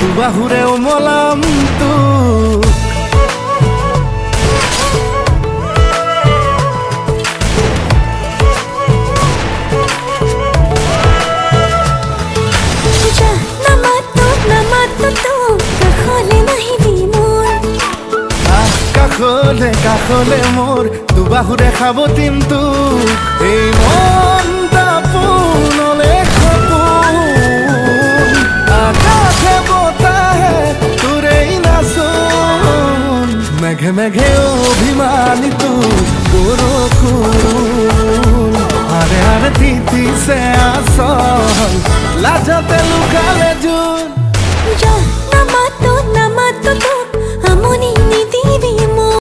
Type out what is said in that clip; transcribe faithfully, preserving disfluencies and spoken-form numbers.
বাহুরে মলাম তু কাখলে কাখলে মোর তু বাহুরে খাবো কিন্তু এই মনটা পুনলে খপুন আকাশে বতাহে তোরেই নাচন মেঘে মেঘে অভিমানিত বরষুণ আরে আরে তিথিসে আসল লাজত